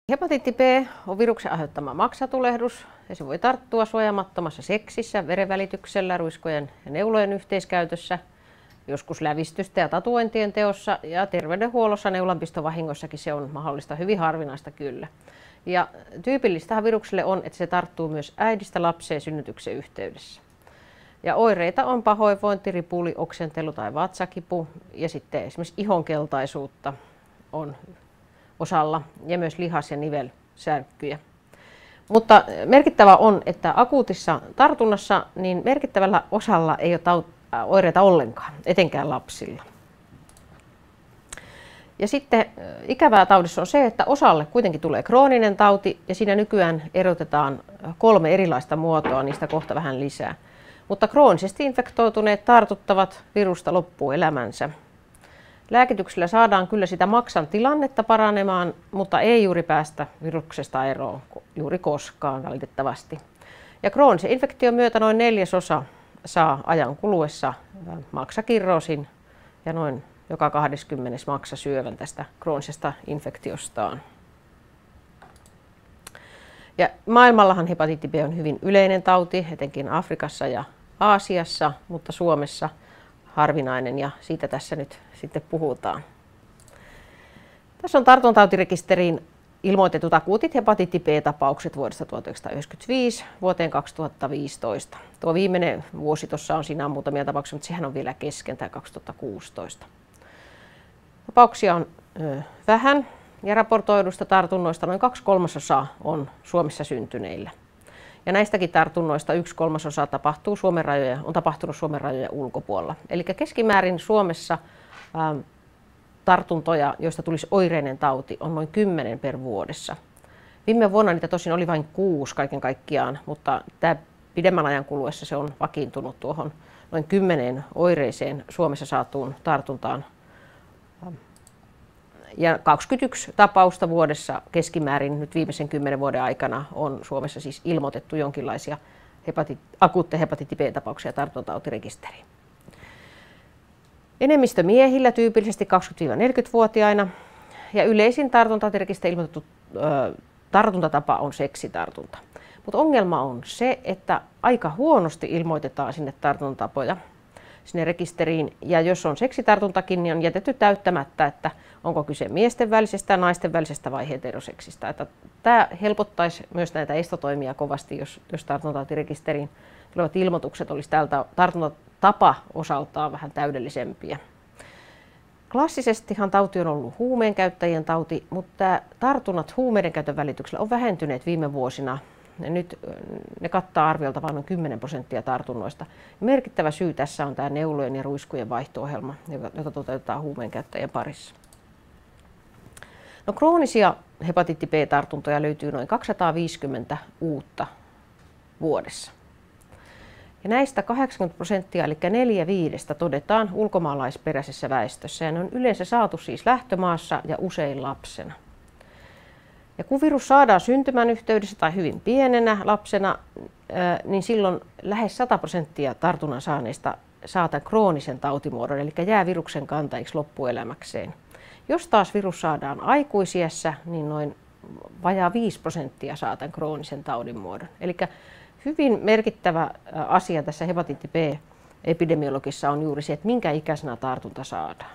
Hepatiitti B on viruksen aiheuttama maksatulehdus ja se voi tarttua suojaamattomassa seksissä, verenvälityksellä, ruiskojen ja neulojen yhteiskäytössä, joskus lävistystä ja tatuointien teossa ja terveydenhuollossa neulanpistovahingoissakin se on mahdollista, hyvin harvinaista kyllä. Ja tyypillistähän virukselle on, että se tarttuu myös äidistä lapseen synnytyksen yhteydessä. Ja oireita on pahoinvointi, ripuli, oksentelu tai vatsakipu ja sitten esimerkiksi ihonkeltaisuutta on osalla ja myös lihas- ja nivelsärkkyjä. Mutta merkittävä on, että akuutissa tartunnassa niin merkittävällä osalla ei ole oireita ollenkaan, etenkään lapsilla. Ja sitten ikävää taudissa on se, että osalle kuitenkin tulee krooninen tauti ja siinä nykyään erotetaan 3 erilaista muotoa, niistä kohta vähän lisää. Mutta kroonisesti infektoituneet tartuttavat virusta loppuelämänsä. Lääkityksellä saadaan kyllä sitä maksan tilannetta paranemaan, mutta ei juuri päästä viruksesta eroon juuri koskaan valitettavasti. Ja kroonisen infektion myötä noin 1/4 saa ajan kuluessa maksakirroosin ja noin joka 20. maksasyövän tästä kroonisesta infektiostaan. Ja maailmallahan hepatiitti B on hyvin yleinen tauti, etenkin Afrikassa ja Aasiassa, mutta Suomessa harvinainen ja siitä tässä nyt sitten puhutaan. Tässä on tartuntatautirekisteriin ilmoitetut akuutit hepatiitti B-tapaukset vuodesta 1995 vuoteen 2015. Tuo viimeinen vuosi tuossa on siinä muutamia tapauksia, mutta sehän on vielä kesken, tämä 2016. Tapauksia on vähän ja raportoidusta tartunnoista noin 2/3 on Suomessa syntyneillä. Ja näistäkin tartunnoista 1/3 on tapahtunut Suomen rajojen ulkopuolella. Eli keskimäärin Suomessa tartuntoja, joista tulisi oireinen tauti, on noin 10 per vuodessa. Viime vuonna niitä tosin oli vain 6 kaiken kaikkiaan, mutta tämä pidemmän ajan kuluessa se on vakiintunut tuohon noin 10 oireiseen Suomessa saatuun tartuntaan. Ja 21 tapausta vuodessa keskimäärin nyt viimeisen 10 vuoden aikana on Suomessa siis ilmoitettu jonkinlaisia akuutteja hepatiitti B-tapauksia tartuntatautirekisteriin. Enemmistö miehillä, tyypillisesti 20–40-vuotiaina, ja yleisin tartuntatautirekisteriin ilmoitettu tartuntatapa on seksitartunta. Mutta ongelma on se, että aika huonosti ilmoitetaan sinne tartuntatapoja sinne rekisteriin, ja jos on seksitartuntakin, niin on jätetty täyttämättä, että onko kyse miesten välisestä, naisten välisestä vai heteroseksistä. Että tämä helpottaisi myös näitä estotoimia kovasti, jos tartuntatautirekisteriin tulevat ilmoitukset olisi tältä tartuntatapa osaltaan vähän täydellisempiä. Klassisestihan tauti on ollut huumeen käyttäjien tauti, mutta tartunnat huumeiden käytön välityksellä on vähentyneet viime vuosina. Ja nyt ne kattaa arviolta vain noin 10% tartunnoista. Merkittävä syy tässä on tämä neulojen ja ruiskujen vaihto-ohjelma, jota toteutetaan huumeen käyttäjien parissa. No, kroonisia hepatiitti B-tartuntoja löytyy noin 250 uutta vuodessa. Ja näistä 80% eli 4/5 todetaan ulkomaalaisperäisessä väestössä ja ne on yleensä saatu siis lähtömaassa ja usein lapsena. Ja kun virus saadaan syntymän yhteydessä tai hyvin pienenä lapsena, niin silloin lähes 100% tartunnan saaneista saa tämän kroonisen tautimuodon, eli jää viruksen kantajiksi loppuelämäkseen. Jos taas virus saadaan aikuisiässä, niin noin vajaa 5% saa tämän kroonisen taudin muodon. Eli hyvin merkittävä asia tässä hepatiitti B-epidemiologissa on juuri se, että minkä ikäisenä tartunta saadaan.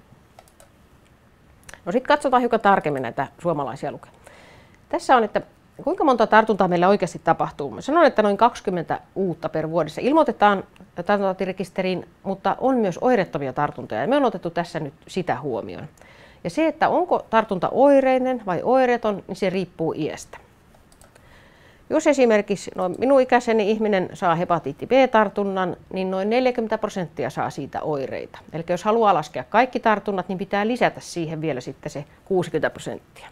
No sitten katsotaan hiukan tarkemmin näitä suomalaisia lukuja. Tässä on, että kuinka monta tartuntaa meillä oikeasti tapahtuu. Mä sanon, että noin 20 uutta per vuodessa ilmoitetaan tartuntatautirekisteriin, mutta on myös oireettomia tartuntoja ja me on otettu tässä nyt sitä huomioon. Ja se, että onko tartunta oireinen vai oireeton, niin se riippuu iästä. Jos esimerkiksi minun ikäiseni ihminen saa hepatiitti B-tartunnan, niin noin 40% saa siitä oireita. Eli jos haluaa laskea kaikki tartunnat, niin pitää lisätä siihen vielä sitten se 60%.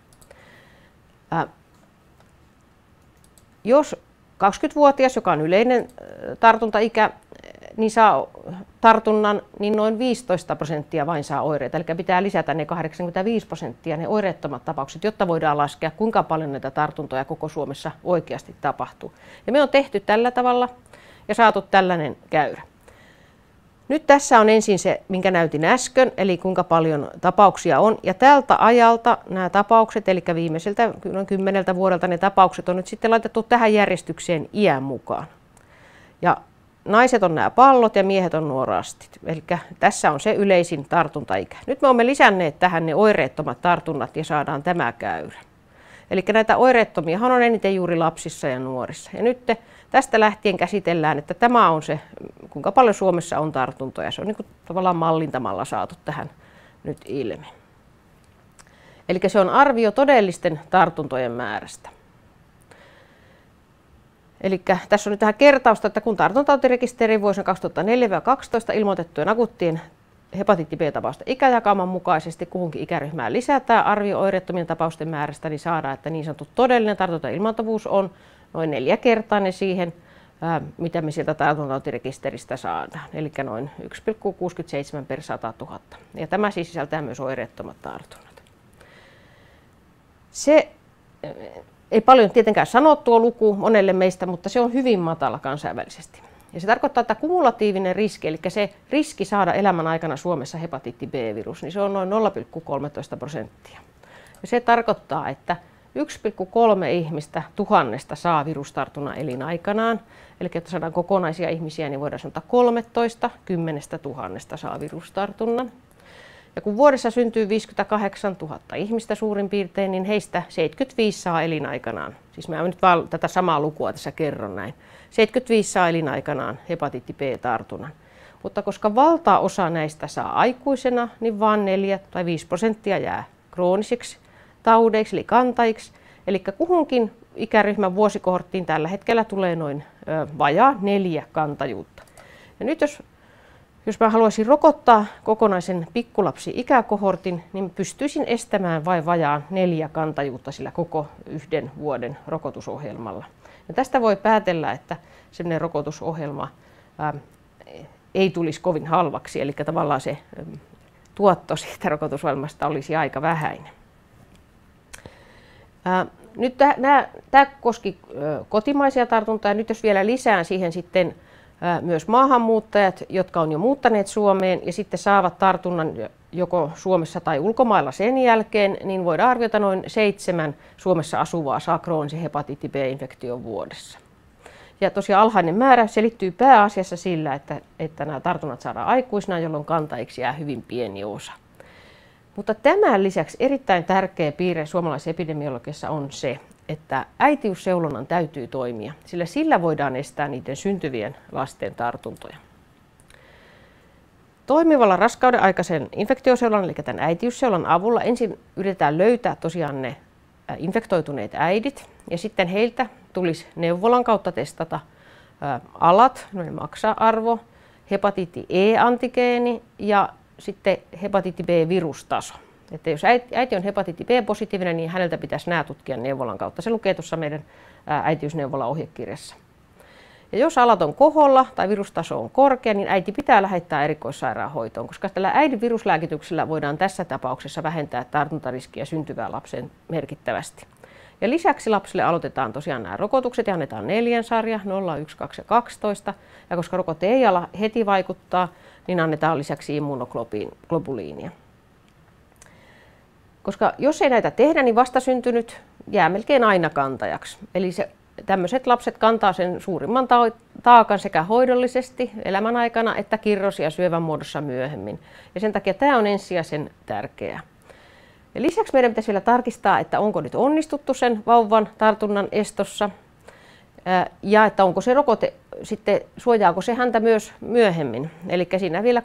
Jos 20-vuotias, joka on yleinen tartuntaikä, niin saa tartunnan, niin noin 15% vain saa oireita. Eli pitää lisätä ne 85%, ne oireettomat tapaukset, jotta voidaan laskea, kuinka paljon näitä tartuntoja koko Suomessa oikeasti tapahtuu. Ja me on tehty tällä tavalla ja saatu tällainen käyrä. Nyt tässä on ensin se, minkä näytin äsken, eli kuinka paljon tapauksia on. Ja tältä ajalta nämä tapaukset, eli viimeiseltä noin 10 vuodelta ne tapaukset on nyt sitten laitettu tähän järjestykseen iän mukaan. Ja naiset on nämä pallot ja miehet on nuo rastit. Eli tässä on se yleisin tartuntaikä. Nyt me olemme lisänneet tähän ne oireettomat tartunnat ja saadaan tämä käyrä. Eli näitä oireettomiahan on eniten juuri lapsissa ja nuorissa. Ja nyt tästä lähtien käsitellään, että tämä on se, kuinka paljon Suomessa on tartuntoja. Se on niin kuin tavallaan mallintamalla saatu tähän nyt ilmi. Eli se on arvio todellisten tartuntojen määrästä. Eli tässä on nyt tähän kertausta, että kun tartuntatautirekisteriin vuosina 2004-2012 ilmoitettujen akuuttien hepatiitti B-tapausten ikäjakauman mukaisesti kuhunkin ikäryhmään lisätään arvio oireettomien tapausten määrästä, niin saadaan, että niin sanottu todellinen tartuntailmaantuvuus on noin 4-kertainen siihen, mitä me sieltä tartuntatautirekisteristä saadaan, eli noin 1,67 per 100 000. Ja tämä siis sisältää myös oireettomat tartunnat. Se ei paljon tietenkään sano tuo luku monelle meistä, mutta se on hyvin matala kansainvälisesti. Ja se tarkoittaa, että kumulatiivinen riski, eli se riski saada elämän aikana Suomessa hepatiitti B-virus, niin se on noin 0,13%. Ja se tarkoittaa, että 1,3 ihmistä 1000 saa virustartunnan elinaikanaan. Eli että saadaan kokonaisia ihmisiä, niin voidaan sanoa, että 13 10 000 saa virustartunnan. Ja kun vuodessa syntyy 58 000 ihmistä suurin piirtein, niin heistä 75 saa elinaikanaan. Siis mä nyt vaan tätä samaa lukua tässä kerron näin. 75 saa elinaikanaan hepatiitti B-tartunnan. Mutta koska valtaosa näistä saa aikuisena, niin vain 4 tai 5% jää kroonisiksi taudeiksi eli kantajiksi. Eli kuhunkin ikäryhmän vuosikohorttiin tällä hetkellä tulee noin vajaa 4 kantajuutta. Ja nyt jos mä haluaisin rokottaa kokonaisen pikkulapsi-ikäkohortin, niin pystyisin estämään vain vajaan 4 kantajuutta sillä koko 1 vuoden rokotusohjelmalla. Ja tästä voi päätellä, että sellainen rokotusohjelma ei tulisi kovin halvaksi, eli tavallaan se tuotto siitä rokotusohjelmasta olisi aika vähäinen. Nyt tämä koski kotimaisia tartuntoja. Nyt jos vielä lisään siihen sitten myös maahanmuuttajat, jotka on jo muuttaneet Suomeen ja sitten saavat tartunnan joko Suomessa tai ulkomailla sen jälkeen, niin voidaan arvioida noin 7 Suomessa asuvaa saa kroonisen hepatiitti B-infektion vuodessa. Ja tosiaan alhainen määrä selittyy pääasiassa sillä, että nämä tartunnat saadaan aikuisina, jolloin kantajiksi jää hyvin pieni osa. Mutta tämän lisäksi erittäin tärkeä piirre suomalaisessa epidemiologiassa on se, että äitiysseulonnan täytyy toimia, sillä voidaan estää niiden syntyvien lasten tartuntoja. Toimivalla raskauden aikaisen infektioseulonnan, eli tämän äitiysseulan avulla ensin yritetään löytää tosiaan ne infektoituneet äidit, ja sitten heiltä tulisi neuvolan kautta testata alat, maksa-arvo, hepatiitti E-antigeeni ja sitten hepatiitti B-virustaso. Että jos äiti on hepatiitti B-positiivinen, niin häneltä pitäisi nämä tutkia neuvolan kautta. Se lukee tuossa meidän äitiysneuvola-ohjekirjassa. Ja jos alat on koholla tai virustaso on korkea, niin äiti pitää lähettää erikoissairaanhoitoon, koska tällä äidin viruslääkityksellä voidaan tässä tapauksessa vähentää tartuntariskiä syntyvään lapseen merkittävästi. Ja lisäksi lapsille aloitetaan tosiaan nämä rokotukset ja annetaan 4 sarja, 0, 1, 2 ja 12. Ja koska rokote ei ala heti vaikuttaa, niin annetaan lisäksi immunoglobuliinia. Koska jos ei näitä tehdä, niin vastasyntynyt jää melkein aina kantajaksi. Eli tämmöiset lapset kantaa sen suurimman taakan sekä hoidollisesti elämän aikana että kirrosi- ja syövän muodossa myöhemmin. Ja sen takia tämä on ensisijaisen tärkeää. Ja lisäksi meidän pitäisi vielä tarkistaa, että onko nyt onnistuttu sen vauvan tartunnan estossa ja että onko se rokote sitten, suojaako se häntä myös myöhemmin. Eli siinä vielä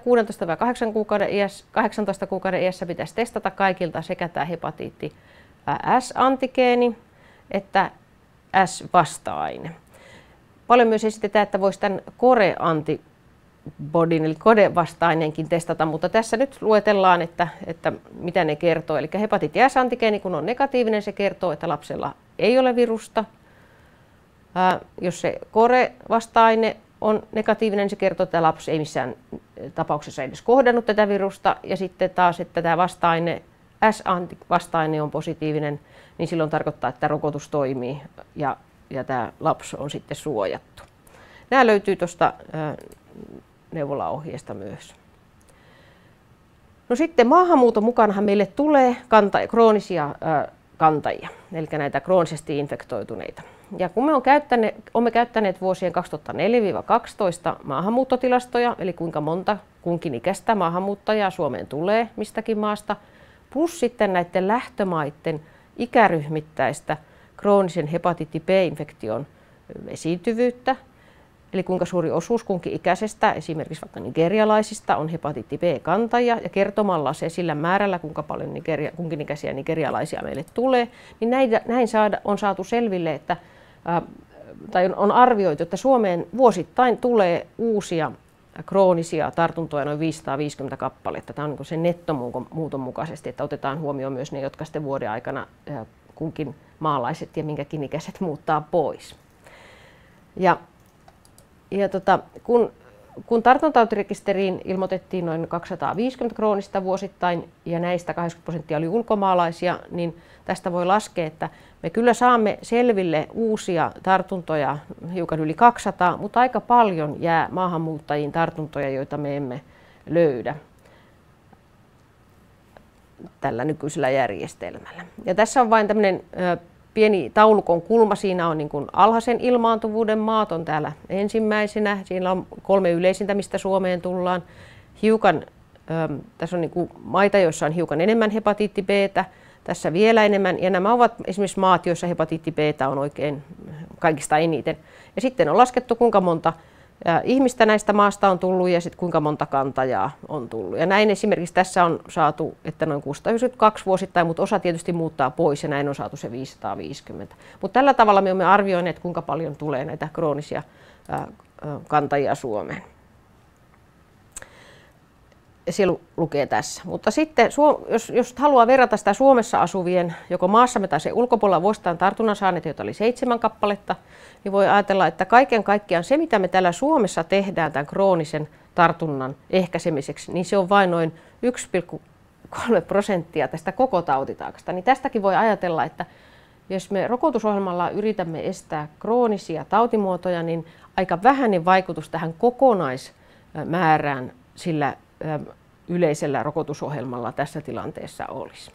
18 kuukauden iässä pitäisi testata kaikilta sekä tämä hepatiitti S-antigeeni että S-vasta-aine. Paljon myös esitetään, että voisi tämän core-antibodyn eli kode-vasta-aineenkin testata, mutta tässä nyt luetellaan, että mitä ne kertoo. Eli hepatiitti S-antigeeni, kun on negatiivinen, se kertoo, että lapsella ei ole virusta. Jos se kore-vasta-aine on negatiivinen, niin se kertoo, että lapsi ei missään tapauksessa edes kohdannut tätä virusta. Ja sitten taas, että tämä vasta-aine, S-vasta-aine on positiivinen, niin silloin tarkoittaa, että rokotus toimii ja tämä lapsi on sitten suojattu. Nämä löytyy tuosta neuvolaohjeesta myös. No sitten maahanmuuton mukanahan meille tulee kroonisia kantajia, eli näitä kroonisesti infektoituneita. Ja kun me olemme käyttäneet vuosien 2004-2012 maahanmuuttotilastoja, eli kuinka monta kunkin ikäistä maahanmuuttajaa Suomeen tulee mistäkin maasta, plus sitten näiden lähtömaiden ikäryhmittäistä kroonisen hepatiitti B-infektion esiintyvyyttä, eli kuinka suuri osuus kunkin ikäisestä, esimerkiksi vaikka nigerialaisista, on hepatiitti B-kantajia, ja kertomalla se sillä määrällä, kuinka paljon kunkin ikäisiä nigerialaisia meille tulee, niin näin on saatu selville, että, tai on arvioitu, että Suomeen vuosittain tulee uusia kroonisia tartuntoja noin 550 kappaletta. Tämä on niin kuin sen nettomuuton mukaisesti, että otetaan huomioon myös ne, jotka sitten vuoden aikana kunkin maalaiset ja minkäkin ikäiset muuttaa pois. Kun tartuntatautirekisteriin ilmoitettiin noin 250 kroonista vuosittain ja näistä 80% oli ulkomaalaisia, niin tästä voi laskea, että me kyllä saamme selville uusia tartuntoja hiukan yli 200, mutta aika paljon jää maahanmuuttajiin tartuntoja, joita me emme löydä tällä nykyisellä järjestelmällä. Ja tässä on vain tämmöinen pieni taulukon kulma, siinä on niin kuin alhaisen ilmaantuvuuden maat on täällä ensimmäisenä. Siinä on 3 yleisintä, mistä Suomeen tullaan. Tässä on niin kuin maita, joissa on hiukan enemmän hepatiitti B:tä, tässä vielä enemmän. Ja nämä ovat esimerkiksi maat, joissa hepatiitti B:tä on oikein kaikista eniten. Ja sitten on laskettu, kuinka monta ihmistä näistä maasta on tullut ja sitten kuinka monta kantajaa on tullut. Ja näin esimerkiksi tässä on saatu, että noin 692 vuosittain, mutta osa tietysti muuttaa pois ja näin on saatu se 550. Mutta tällä tavalla me olemme arvioineet, kuinka paljon tulee näitä kroonisia kantajia Suomeen. Se lukee tässä. Mutta sitten, jos haluaa verrata sitä Suomessa asuvien, joko maassamme tai sen ulkopuolella vuosittain tartunnan saaneet, joita oli 7 kappaletta, niin voi ajatella, että kaiken kaikkiaan se, mitä me täällä Suomessa tehdään tämän kroonisen tartunnan ehkäisemiseksi, niin se on vain noin 1,3% tästä koko tautitaakasta. Niin tästäkin voi ajatella, että jos me rokotusohjelmalla yritämme estää kroonisia tautimuotoja, niin aika vähäinen vaikutus tähän kokonaismäärään sillä yleisellä rokotusohjelmalla tässä tilanteessa olisi.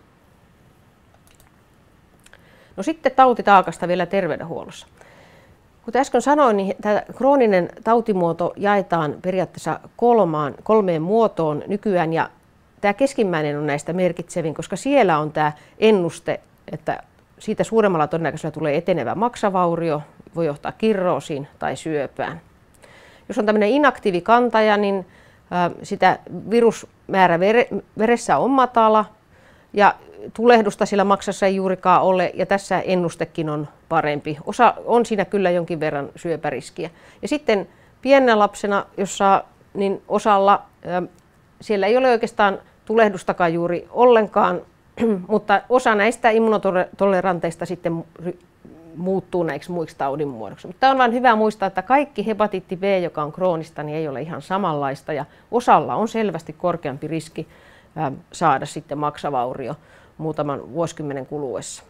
No sitten tautitaakasta vielä terveydenhuollossa. Kuten äsken sanoin, niin tämä krooninen tautimuoto jaetaan periaatteessa 3 muotoon nykyään, ja tämä keskimmäinen on näistä merkitsevin, koska siellä on tämä ennuste, että siitä suuremmalla todennäköisyydellä tulee etenevä maksavaurio, voi johtaa kirroosiin tai syöpään. Jos on tämmöinen inaktiivikantaja, niin sitä virusmäärä veressä on matala ja tulehdusta sillä maksassa ei juurikaan ole, ja tässä ennustekin on parempi. On siinä kyllä jonkin verran syöpäriskiä. Ja sitten pienenä lapsena, niin osalla siellä ei ole oikeastaan tulehdustakaan juuri ollenkaan, mutta osa näistä immunotoleranteista sitten muuttuu näiksi muiksi taudinmuodoksi. Mutta on vain hyvä muistaa, että kaikki hepatiitti B, joka on kroonista, niin ei ole ihan samanlaista, ja osalla on selvästi korkeampi riski saada sitten maksavaurio muutaman vuosikymmenen kuluessa.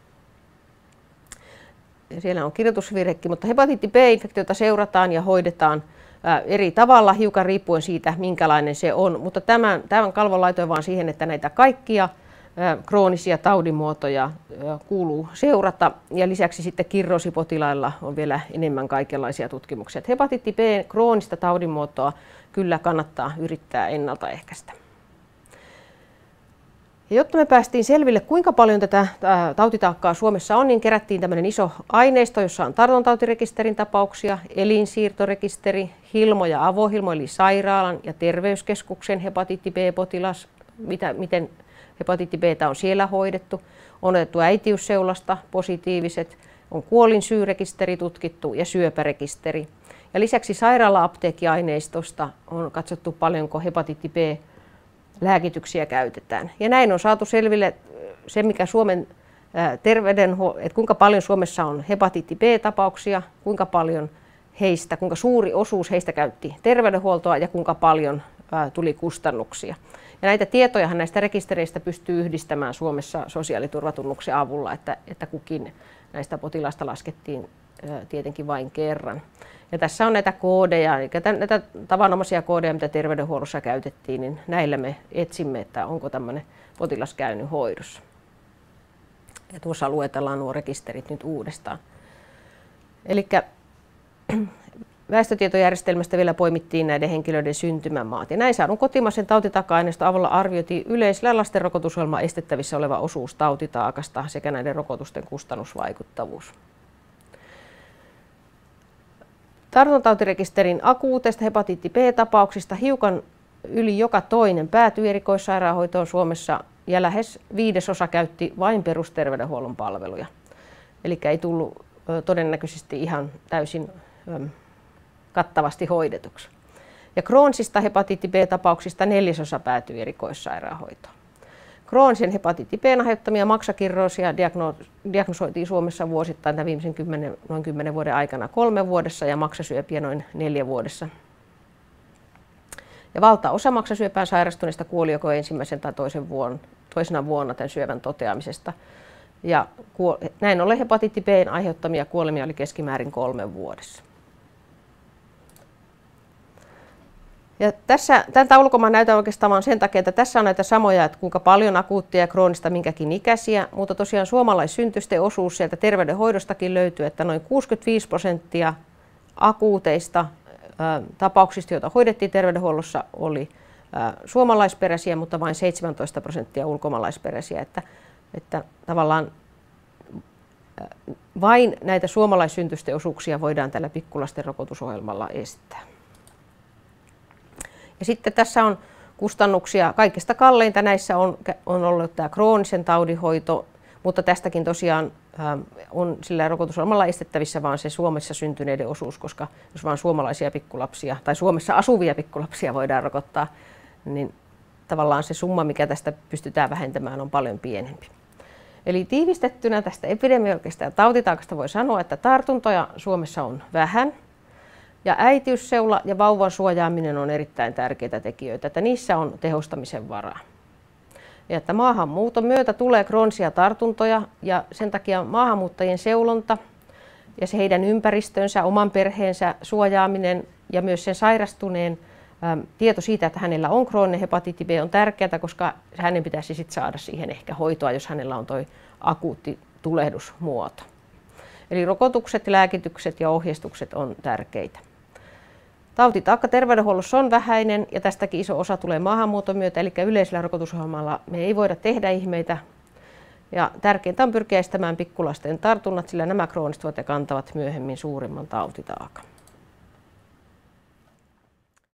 Ja siellä on kirjoitusvirhekin, mutta hepatiitti B-infektiota seurataan ja hoidetaan eri tavalla, hiukan riippuen siitä, minkälainen se on. Mutta tämän kalvon laitoin vaan siihen, että näitä kaikkia kroonisia taudinmuotoja kuuluu seurata, ja lisäksi sitten kirroosipotilailla on vielä enemmän kaikenlaisia tutkimuksia. Hepatiitti B kroonista taudinmuotoa kyllä kannattaa yrittää ennaltaehkäistä. Ja jotta me päästiin selville, kuinka paljon tätä tautitaakkaa Suomessa on, niin kerättiin tämmöinen iso aineisto, jossa on tartuntatautirekisterin tapauksia, elinsiirtorekisteri, Hilmo ja Avohilmo, eli sairaalan ja terveyskeskuksen hepatiitti B-potilas, miten hepatiitti B:tä on siellä hoidettu, on otettu äitiysseulasta positiiviset, on kuolinsyyrekisteri tutkittu ja syöpärekisteri. Ja lisäksi sairaala-apteekkiaineistosta on katsottu paljonko hepatiitti B-lääkityksiä käytetään. Ja näin on saatu selville se, mikä Suomen että kuinka paljon Suomessa on hepatiitti B-tapauksia, kuinka suuri osuus heistä käytti terveydenhuoltoa ja kuinka paljon tuli kustannuksia. Ja näitä tietojahan näistä rekistereistä pystyy yhdistämään Suomessa sosiaaliturvatunnuksen avulla, että kukin näistä potilaista laskettiin tietenkin vain kerran. Ja tässä on näitä koodeja, eli näitä tavanomaisia koodeja, mitä terveydenhuollossa käytettiin, niin näillä me etsimme, että onko tämmöinen potilas käynyt hoidossa. Ja tuossa luetellaan nuo rekisterit nyt uudestaan. Eli väestötietojärjestelmästä vielä poimittiin näiden henkilöiden syntymämaat. Ja näin saadun kotimaisen tautitaka-aineiston avulla arvioitiin yleisellä lasten rokotusohjelman estettävissä oleva osuus tautitaakasta sekä näiden rokotusten kustannusvaikuttavuus. Tartuntatautirekisterin akuuteista hepatiitti B-tapauksista hiukan yli joka toinen päätyi erikoissairaanhoitoon Suomessa ja lähes 1/5 käytti vain perusterveydenhuollon palveluja. Eli ei tullut todennäköisesti ihan täysin kattavasti hoidetuksi. Ja Crohnsista hepatiitti B-tapauksista 1/4 päätyi erikoissairaanhoitoon. Crohnsin hepatiitti B:n aiheuttamia maksakirroosia diagnosoitiin Suomessa vuosittain viimeisen noin 10 vuoden aikana 3 vuodessa ja maksasyöpiä noin 4 vuodessa. Ja valtaosa maksasyöpään sairastuneista kuoli joko ensimmäisen tai toisena vuonna tämän syövän toteamisesta. Ja näin ollen hepatiitti B:n aiheuttamia kuolemia oli keskimäärin 3 vuodessa. Ja tämän taulukon mä näytän oikeastaan vaan sen takia, että tässä on näitä samoja, että kuinka paljon akuuttia ja kroonista minkäkin ikäisiä, mutta tosiaan suomalaissyntysten osuus sieltä terveydenhoidostakin löytyy, että noin 65% akuuteista tapauksista, joita hoidettiin terveydenhuollossa, oli suomalaisperäisiä, mutta vain 17% ulkomaalaisperäisiä, että tavallaan vain näitä suomalaissyntysten osuuksia voidaan tällä pikkulasten rokotusohjelmalla estää. Ja sitten tässä on kustannuksia. Kaikista kalleinta näissä on ollut tämä kroonisen taudinhoito, mutta tästäkin tosiaan on sillä rokotusohjelmalla estettävissä vaan se Suomessa syntyneiden osuus, koska jos vain suomalaisia pikkulapsia tai Suomessa asuvia pikkulapsia voidaan rokottaa, niin tavallaan se summa, mikä tästä pystytään vähentämään, on paljon pienempi. Eli tiivistettynä tästä epidemiologisesta ja tautitaakasta voi sanoa, että tartuntoja Suomessa on vähän. Ja äitiysseula ja vauvan suojaaminen on erittäin tärkeitä tekijöitä, että niissä on tehostamisen varaa. Ja että maahanmuuton myötä tulee kroonisia tartuntoja ja sen takia maahanmuuttajien seulonta ja se heidän ympäristönsä, oman perheensä suojaaminen ja myös sen sairastuneen tieto siitä, että hänellä on krooninen hepatiitti B on tärkeää, koska hänen pitäisi sitten saada siihen ehkä hoitoa, jos hänellä on tuo akuutti tulehdusmuoto. Eli rokotukset, lääkitykset ja ohjeistukset on tärkeitä. Tautitaakka terveydenhuollossa on vähäinen ja tästäkin iso osa tulee maahanmuuton myötä, eli yleisellä rokotusohjelmalla me ei voida tehdä ihmeitä. Ja tärkeintä on pyrkiä estämään pikkulasten tartunnat, sillä nämä krooniset kantavat myöhemmin suurimman tautitaakan.